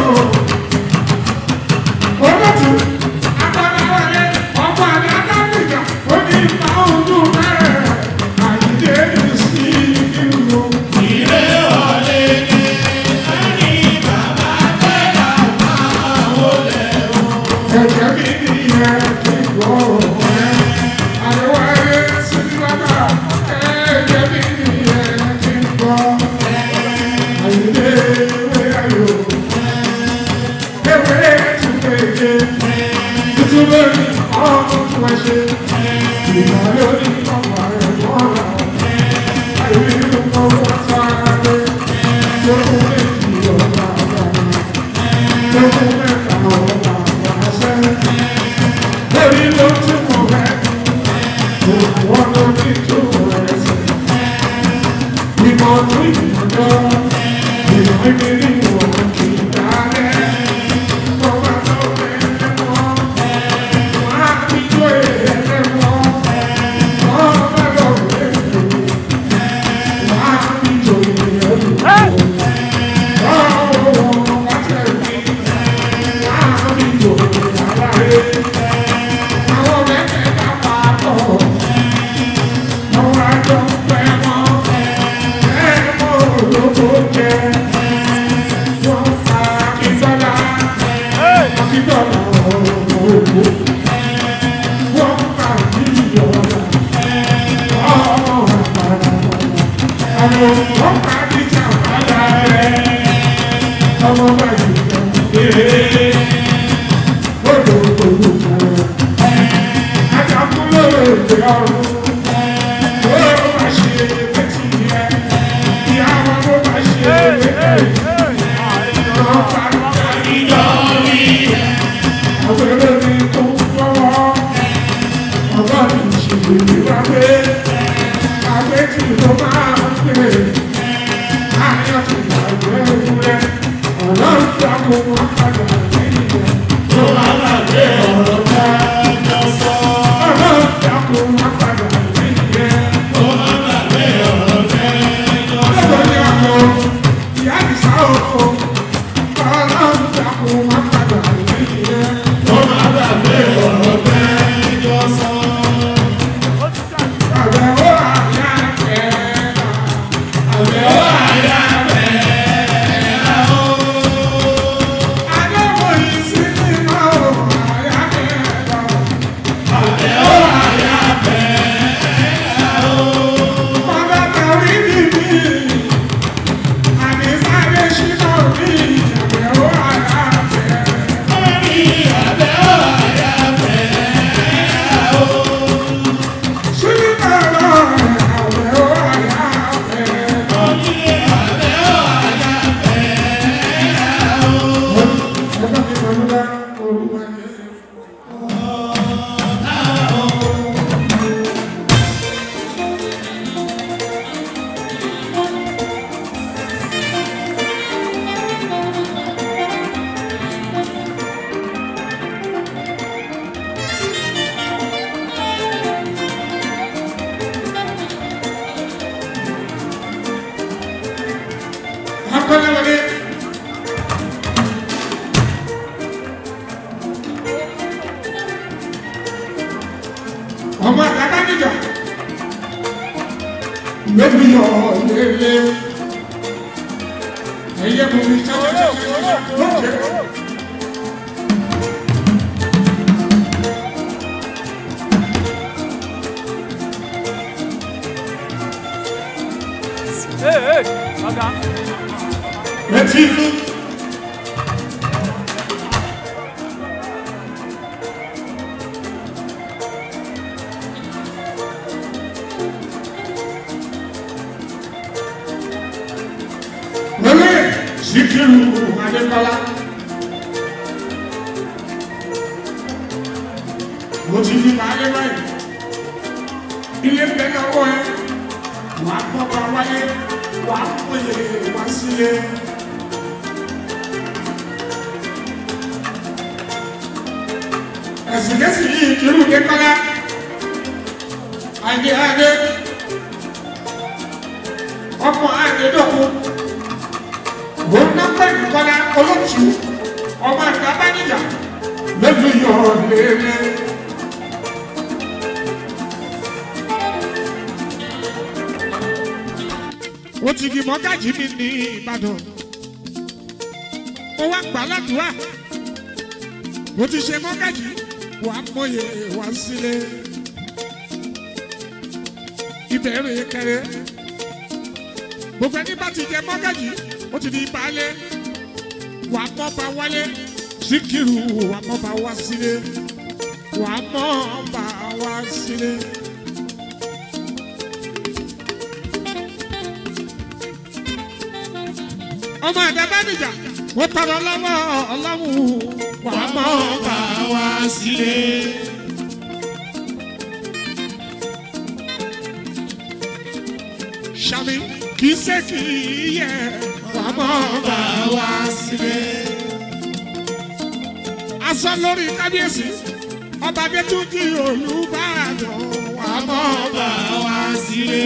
Olótù, àkọ́kọ́wọ̀ rẹ̀, ọmọ àdé Adámìjà, ó ní ipa ọdún mẹ́rẹ̀, àìdé ìsí ìlú. Ìrè wà lédè, màmá tẹ̀lá máa wọlé o. Ẹ̀jẹ̀ mi ní ẹ̀ kí n gbọ́ ẹ̀. Àríwá ẹ̀ sí bàbá, ẹ̀jẹ̀ mi ní ẹ̀ kí n gbọ́. Àìdé ìwé ayò. Ewé tún kéde, tuntun lórí ọ̀hún tún ẹ ṣe. Ìgbà lórí ọ̀pá ẹ̀fọ́ rà. Àìrí ìlú kan wọ́n sára lé. Lókun méjì ọ̀gá àgbà. Lókun mẹ́ta ọ̀gá àgbà ṣẹ́. Lórí ló tún mọ̀ rẹ̀. Wọ́n ló ní tún rẹ̀ sí. Ìmọ̀ tún ìmọ̀jọ́. Ìmọ̀ ìbírí ìwọ̀n kì í dálẹ̀. Bọ́lá tó bẹ̀rẹ̀ mọ́. Wọ́n á fi jó èrè mọ́. Wọ́n bá lọ rẹ̀ lò. Wọ́n á fi jó èrè lò. ọmọ báyìí ẹ̀ gbọ́dọ̀ gbọ́dọ̀ kan ajakúlẹ̀ òde ọ̀run ó bá ṣe létí ẹ̀ ìyá wọn ló bá ṣe létí ọ̀pá ìjọ rí àwọn ẹlẹ́ni tó ń lọ́wọ́ ọ̀gá mi ṣe lè wá pé àgbẹ̀tì ló máa ń pè àyàn tó gbàgbé ewúrẹ́ ọlọ́run tí a kò wọ́n padà lẹ́yìn rẹ̀ tó máa gbàgbé ọ̀rọ̀ bẹ́ẹ̀ lọ sọ. ọlọ́run tí a kò wọ́n padà lẹ́yìn rẹ̀ tó máa gbàgbé ọ̀rọ̀ bẹ́ẹ̀ lọ sọ. ọlọ́run tí a kò ìyá ìsá òkò ọlọ́run tí a kò wọ́n padà lẹ́yìn rẹ̀ tó máa gbàgbé ọ̀rọ̀ bẹ́ẹ̀ lọ sọ. àbẹ̀wò àyà fẹ́ẹ́ àbẹ̀wò àyà ọmọ àgbàdá níjà lóbi ọ̀lẹ́lẹ́ ẹ̀yẹ́ mo fi ṣáṣáṣá lókè. Let's see. Síkírù Adébọ́lá mo ti fi bàálẹ̀ báyìí ilé ń bẹ lọ́wọ́ ẹ wà á gbọ́ bá wáyé wà á pòye wá sílé. ẹ̀sìn kẹ́sì yìí kírù Adébọ́lá Àyìndé Adé ọmọ Adédọ́kun òun náà pẹ̀lú kọ́lá olóòtú ọmọ àgbà bá níjà lójú yọ lélẹ̀. ó ti di mọ́gàjì mi ní Ìbàdàn ó wá gbà ládùúrà ó ti ṣe mọ́gàjì wà á mọ̀yẹ wá sílé ìbẹ̀rẹ̀ kẹrẹ gbogbo ẹni bá ti jẹ mọ́gàjì ó ti di baálé wà mọ́ bá wálé Síkírù wà mọ́ bá wá sílé wà mọ́ bá wá sílé. ọmọ àdàbà níjà wọ́n tọrọ lọ́wọ́ Ọlọ́run wà mọ́ bá wá sílé. Ṣàmì kì í ṣe kì í yẹ wà mọ́ bá wá sílé. aṣọ lórí kábíyèsí ọba Adétúnjì Olúbàdàn wà mọ́ bá wá sílé.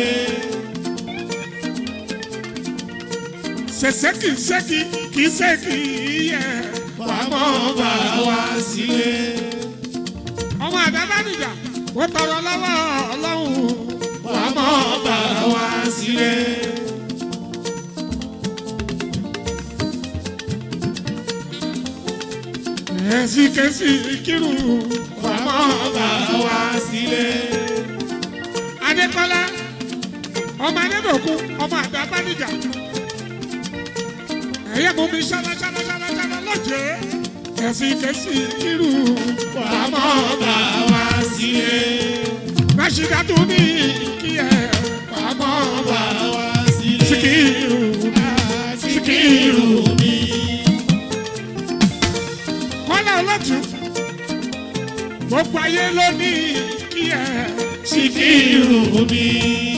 ṣẹ̀ṣẹ̀ kì í ṣe kì kì í ṣe kì í yẹ wà mọ́ bá wá sílé. ọmọ àdàbà níjà wọ́n tọrọ lọ́wọ́ Ọlọ́run wà mọ́ bá wá sílé. ẹ̀sìn kẹ́sì kírù wà mọ́ bá wá sílé. Adékọ́lá ọmọ Adédọ̀kun ọmọ àdàbà níjà ẹ̀yẹ́ mú mi ṣáláṣáláṣáláṣálá lọ́jẹ́ ẹ̀sìn kẹ́sì irú wàá mọ̀ bá wá sílé. Rashida tó ní kí ẹ wàá mọ̀ bá wá sílé. Síkírù Síkírù mi. Kọ́lá Olótù gbogbo ayé ló ní kí ẹ Síkírù mi.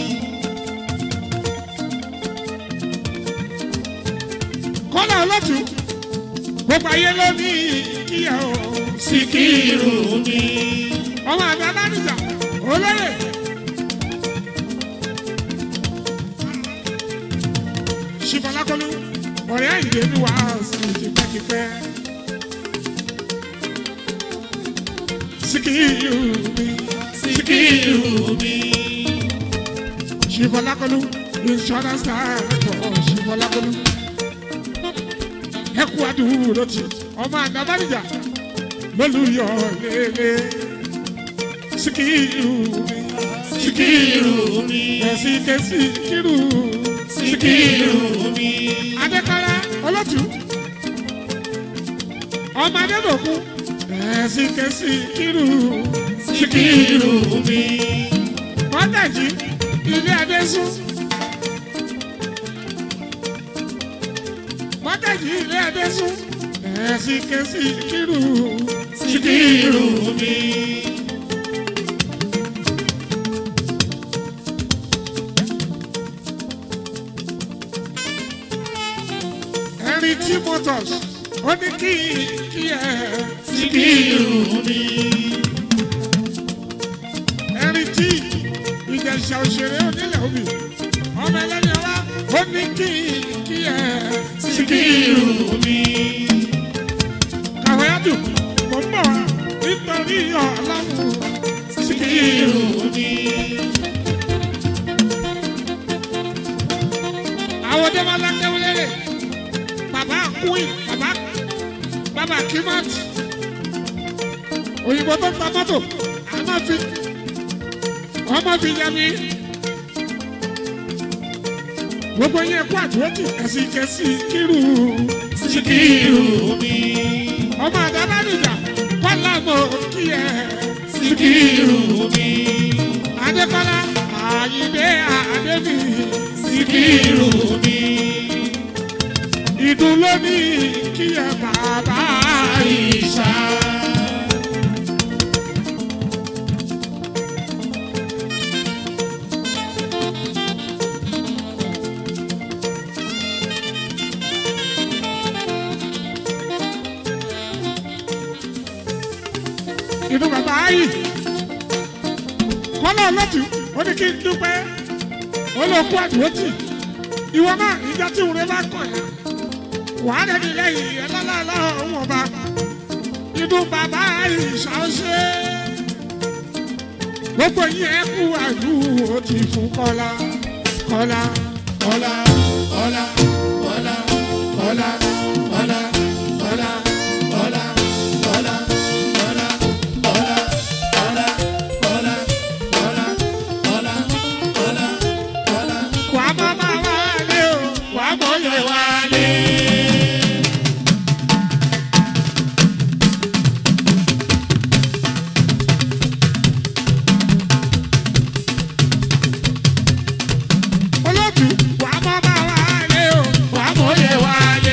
Kọ́lá Olótù gbogbo ayé ló ní kí ẹ o Síkírù mi. ọmọ àgbà mánìjà olóyè Ṣìfọlákọlù ọ̀rẹ́ àyìndé ní wàásù tipẹ́tipẹ́ Síkírù mi Síkírù mi. Ṣìfọlákọlù insurance director Ṣìfọlákọlù ẹkú àdúró ti ọmọ àgbà mánìjà lólùyọ lélẹ̀ Síkírù mi Síkírù mi. ẹ̀sìn kẹ́sì kírù Síkírù mi. Adékọ́lá Olótù ọmọ Adébòkun ẹ̀sìn kẹ́sì kírù Síkírù mi. mọ́tàjì ilé Adésún mọ́tàjì ilé Adésún ẹ̀sìn kẹ́sì kírù Síkírù mi. Ẹ̀rìntì motors ó ní kí kí ẹ Síkírù mi. Ẹ̀rìntì Ìjẹ̀ṣà òṣèré onílẹ̀ òbí ọmọ ẹlẹ́ni ọlá ó ní kí kí ẹ Síkírù mi. kàwé àdùn mò ń bọ̀ wá nítorí ọlọ́run Síkírù mi. àwọn ọdẹ máa lákẹ́wọ́ lérè bàbá queen bàbá bàbá kimat òyìnbó tó ń ta mọ́tò àmọ́ fi ọmọ fi yẹ mi gbogbo yẹn kó àdúrótì ẹ̀sìn kẹsì kírù Síkírù mi. ọmọ àdàbà nìjà kọ́lá mọ̀ kí ẹ Síkírù mi. Adékọ́lá Àyìndé Àdébí Síkírù mi. ìdùn lónìí kí ẹ bàbá Àìṣà. ìdùn bàbá ayì Kọ́lá Olótù ó ní kí n dúpẹ́ ó lọ kó àdúrótì ìwọ náà ìjà tí òun rẹ bá kàn yá wàá dẹni lẹ́yìn ẹlọ́lọ́lọ́ òun ọba ìdùn bàbá Àìṣà ṣe gbogbo yẹn kú àdúrótì fún Kọ́lá Kọ́lá Kọ́lá Kọ́lá Kọ́lá Kọ́lá Kọ́lá Kọ́lá Kọ́lá Kọ́lá Kọ́lá Kọ́lá Kọ́lá Kọ́lá Kọ́lá Kọ́lá Kọ́lá Kọ́lá. wàá mọ́ bá wà lé o Wàá mọ̀ yẹ wálé. Olótù wàá mọ́ bá wà lé o Wàá mọ̀ yẹ wálé.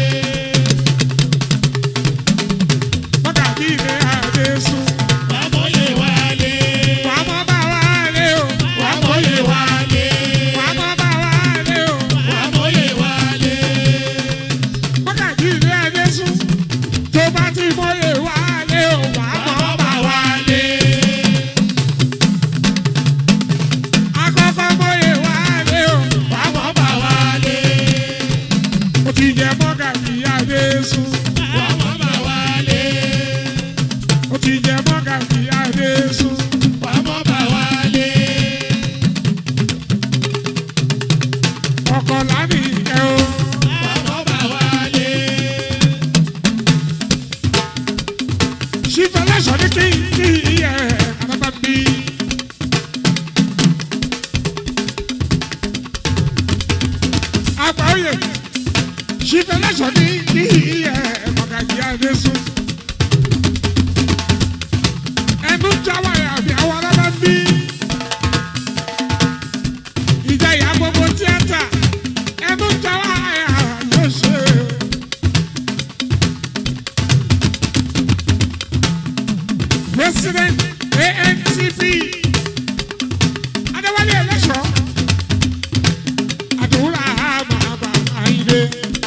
mọ́tàbí ilé Adésún Wàá mọ̀ yẹ wálé. wàá mọ́ bá wà lé o Wàá mọ̀ yẹ wálé. wàá mọ́ bá wà lé o Wàá mọ̀ yẹ wálé. mọ́tàbí ilé Adésún tó bá ti mọ́yè wà lé o wàá mọ́ Wàá bá mọ̀ wà wálé. akọ́kọ́ mọ́yè wà lé o Wàá mọ̀ bá wálé. ó ti jẹ mọ́tàbí Adésún Wàá mọ̀ bá wálé. ó ti jẹ mọ́tàbí Adésún Wàá mọ̀ bá wálé. ọkọ̀ lámì ẹ̀ o Wàá mọ̀ bá wálé. ṣífẹ́ lẹ́sọ̀ ní kí kí ẹ̀ àbábá bí. àgbà oyè ṣífẹ́lẹ́sọ̀ ní kí ẹ mọ̀gàjì adésùn. ẹnu jáwọ́ ẹ̀ àbí àwọn ọlọ́mọ bí. ìjà ìyá gbogbo tíátà ẹnu jáwọ́ ẹ̀ ló ṣe. President A N C P Adéwálé Ẹlẹ́ṣọ̀ àdúrà àmàbà àyìnlé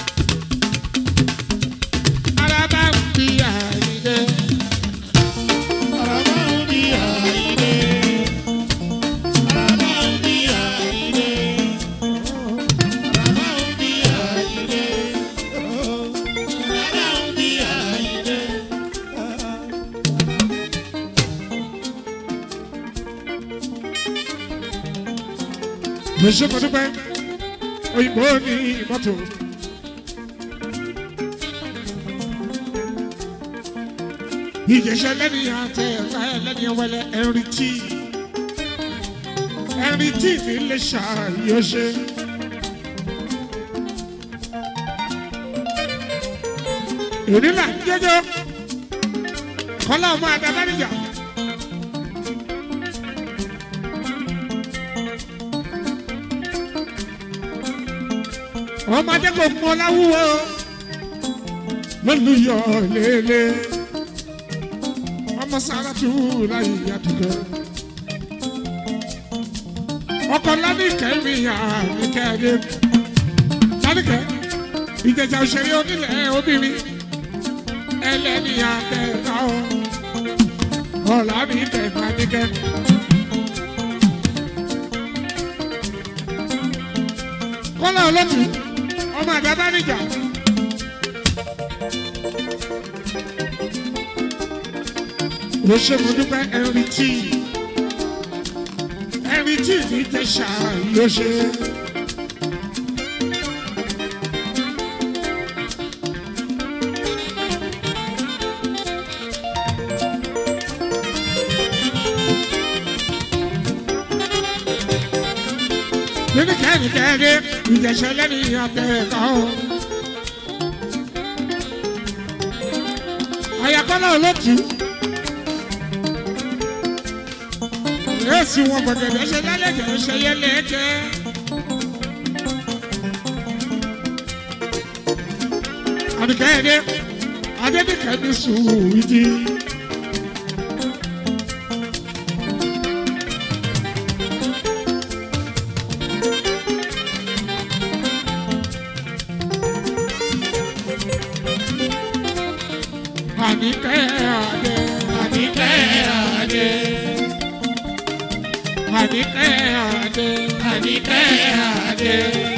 araba ń bí àyìnlé araba ń bí àyìnlé araba ń bí àyìnlé araba ń bí àyìnlé araba ń bí àyìnlé. mo ṣe mo dúpẹ́ òyìnbó ní mọ́tò. ìjẹsẹ̀ lẹ́ni àtẹ ẹ̀ka lẹ́ni ẹ̀wẹ̀lẹ̀ ẹ̀rí tí ẹ̀rí tí ní lè ṣàyọ̀ ṣe. ìrìnà jẹjọ kọ́lá ọmọ àdàbánijà. ọmọdé kò mọ láwùwọ lọlùyọ lélẹ ọmọ Sàràtù láyé àdúgbò ọkọ lánìkẹ mi àníkẹ ẹdẹ lánìkẹ Ìjẹ̀ṣà òṣèré onílẹ̀ obìnrin ẹlẹ́ni àtẹ̀ká ọ ọ̀là mi tẹ̀ máníkẹ́. kọ́lá olótù ọmọ àdàbà níjà. ó ṣe mo dúpẹ́ ẹ̀rí tí ẹ̀rí tí ní Ìjẹ̀ṣà yóò ṣe. nínú kẹ́ni kẹ́ni Ìjẹ̀ṣà lẹ́ni àtẹ̀ká o. àyàkọ́lá olótù. èsì wọn gbọ̀gẹ̀dẹ̀ ṣe lálẹ́jẹ̀ ṣe yẹlẹ́jẹ̀. àdìkẹ́yẹdẹ adébíkẹ́ ní sùúrùdì. àdìkẹ́ adé Àníkẹ́ Adé, àdìkẹ́ adé Àníkẹ́ Adé.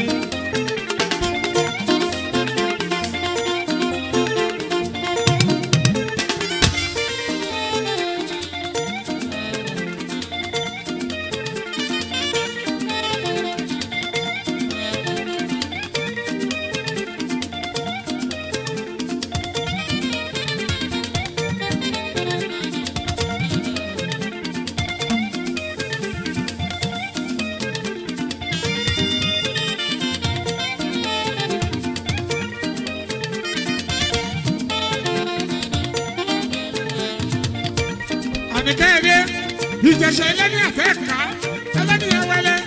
àdìkẹ́yẹdẹ Ìjẹ̀ṣà ẹlẹ́ni àtẹ̀ká ẹlẹ́ni ẹwẹ́lẹ́.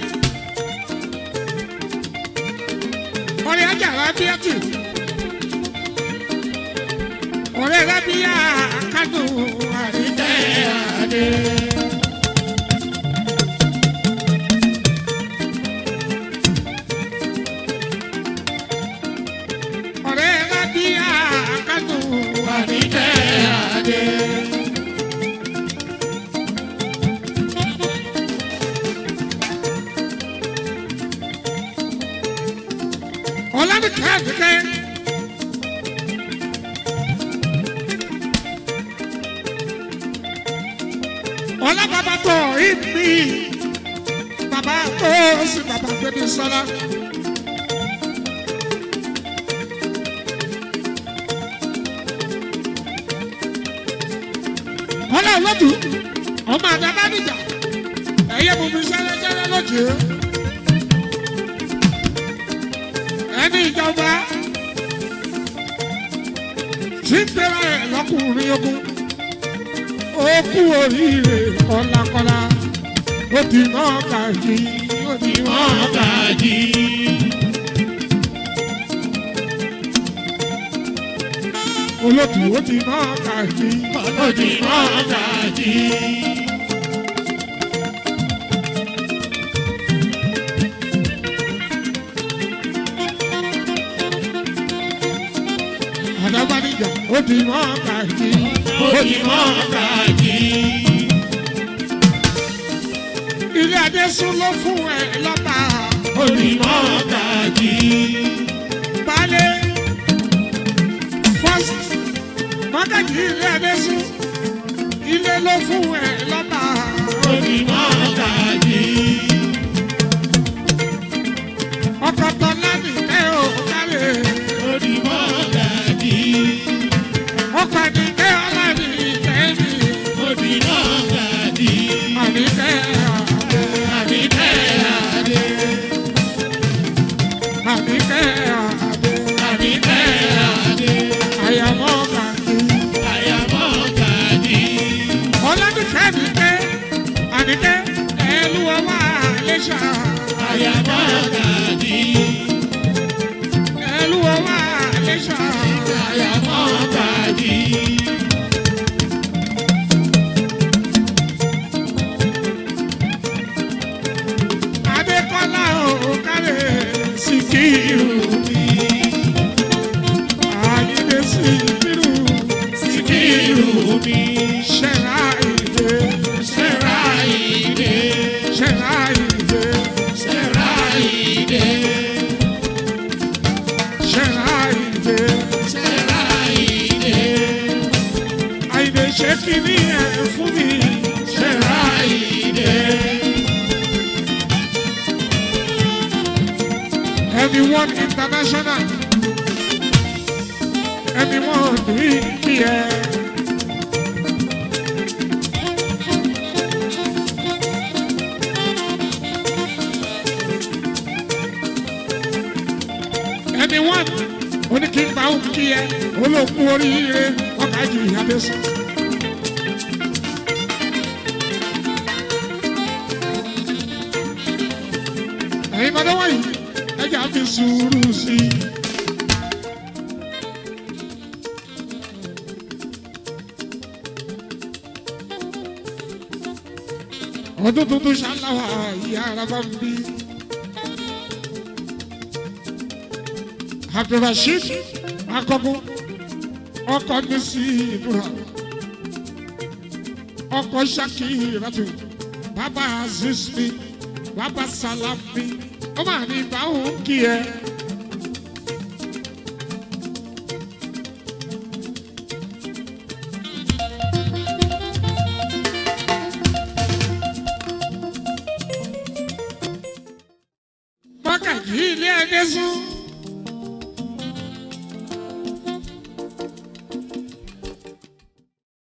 ọ̀rẹ́ ajára bíẹ́tì ọ̀rẹ́ rábíyá kánú àdìkẹ́ adé. ọ̀rẹ́ rábíyá kánú àdìkẹ́ adé. ọ̀làdìkẹ́ àdìkẹ́. ọ̀là bàbá tó ìbí bàbá tó sì bàbá gbẹdẹ sọlá. ọ̀là olódù ọmọ àdàbà níjà ẹ̀yẹ bùbí sẹ́lẹ̀sẹ́lẹ̀ lójú. ẹni ìjọba tí ń tẹ́lá ẹ̀ lọ́kùnrin ogun ó kú oríire kọ́lákọ́lá ó ti mọ́ gàjí ó ti mọ́ gàjí. olótù ó ti mọ́ gàjí ó ti mọ́ gàjí. Àdàbàdìjà ó ti mọ́ gàjí ó ti mọ́ gàjí. Ilé Adésún ló fún ẹ lọ́ba ó ti mọ́ gàjí. Balẹ̀ first mọ́gàjí ilé Adésún ilé ló fún ẹ lọ́ba ó ti mọ́ gàjí. Ọkọ̀ tọ́lá nìkẹ́ ò kálẹ̀ ó ti mọ́ gàjí. Ọkọ̀ nìkẹ́ ọlá nìkẹ́ mi ó ti mọ́ gàjí. Àníkẹ́ àdé àníkẹ́ àdé àníkẹ́ àdé àníkẹ́ àdé àyàmọ́ gàjí àyàmọ́ gàjí. Ọlọ́dúnkẹ́ nìkẹ́ àníkẹ́ ẹlú ọwọ́ àlẹ́ṣà àyàmọ́ gàjí. Ẹlú ọwọ́ àlẹ́ṣà àyàmọ́ gàjí. Adékọ́lá òkàlẹ̀ Síkírù mi. Àyìndé Síkírù Síkírù mi. Ṣẹ̀rá ìdè Ṣẹ̀rá ìdè Ṣẹ̀rá ìdè Ṣẹ̀rá ìdè Ṣẹ̀rá ìdè Ṣẹ̀rá ìdè. Àyìndé ṣe kìíní ẹ̀ fún mi. Ṣẹ̀rá ìdè. Everyone international, everyone doing here. Everyone, only King Baum here, Olo Puri here, Okaji Adésún. Hey, by the way. Ẹja fi sùúrù sí i. Ọdún tuntun ṣáláwà ìyá ara bá ń bí. Abdulrasheed Akọ́kọ́ ọkọ mi sí ìdúrà. Ọkọ Ṣakiratu bàbá Aziz mi bàbá Salam mi. Ó máa ní báwọn kí ẹ. Mọ́gàjí ilé Adésún.